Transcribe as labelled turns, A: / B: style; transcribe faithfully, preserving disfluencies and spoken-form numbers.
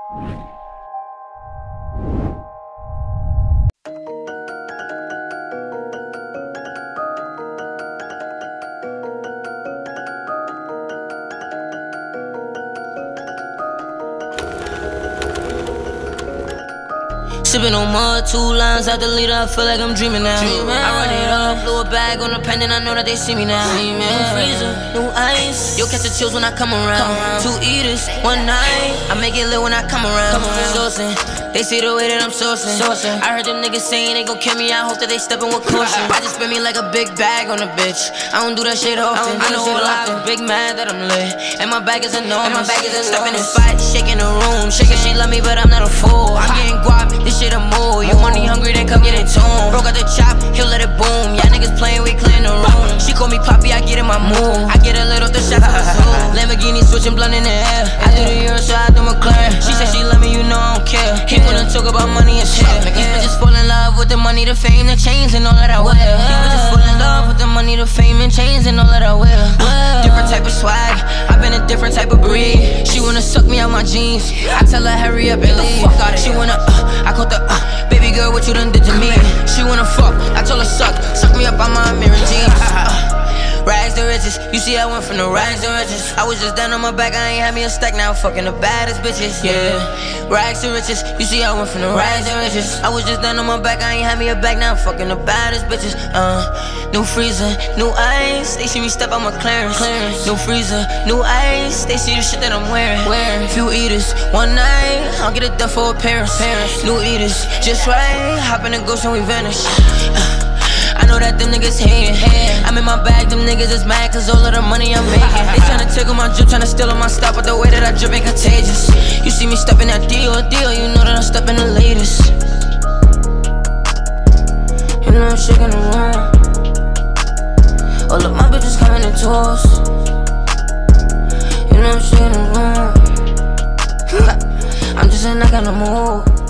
A: Sippin' on mud, two lines out the leader, I feel like I'm dreaming now. Dreamin'. I run it up, blew a bag on the pen, and I know that they see me now. Dreamin'. New freezer, new ice, you'll catch the chills when I come around. Come around. Two eaters, one night, I make it lit when I come around. Come around. Sourcing, they see the way that I'm sourcing. sourcing. I heard them niggas saying they gon' kill me, I hope that they steppin' with caution. I just spend me like a big bag on a bitch, I don't do that shit often. I, I know a lot of big mad that I'm lit, and my bag is enormous. And my bag is enormous. Step in the spot, shaking the room, shaking she love me, but I'm not a fool. I'm getting guap, this shit a move. You money hungry, then come get it tuned. Broke out the chop, he'll let it boom. Y'all niggas playing, we clean the room. She call me Poppy, I get in my mood. I get a little the shots of the zoo. Lamborghini switching blunt in the air. I do the Euro, so I do McLaren. She said she love me, you know I don't care. He wanna talk about money and shit. These bitches fall in love with the money, the fame, the chains, and all that I wear. These bitches fall in love with the money, the fame, and chains, and all that I wear. Different type of swag, I've been a different type of breed. She wanna suck me out my jeans, I tell her hurry up and leave. She wanna, uh, I caught the, uh, baby girl, what you done did to me? She wanna fuck, I told her suck, suck me up on my mirror jeans. Rags to riches, you see I went from the rags to riches. I was just down on my back, I ain't had me a stack, now I'm fucking the baddest bitches, yeah. Rags to riches, you see I went from the rags to riches. I was just down on my back, I ain't had me a back, now I'm fucking the baddest bitches. Uh, new freezer, new ice, they see me step out my clearance. clearance. New freezer, new ice, they see the shit that I'm wearing. wearing. Few eaters, one night, I'll get it done for appearance. Parents. New eaters, just right, hop in the ghost and we vanish. Uh, I know that them niggas hatin'. I'm in my bag, them niggas is mad cause all of the money I'm making. They tryna tickle my drip, tryna steal on my stuff, but the way that I drip ain't contagious. You see me steppin' that deal, deal, you know that I'm steppin' the latest. You know I'm shaking the room. All of my bitches coming in tours. You know I'm shaking the room. I'm just a knock on the move.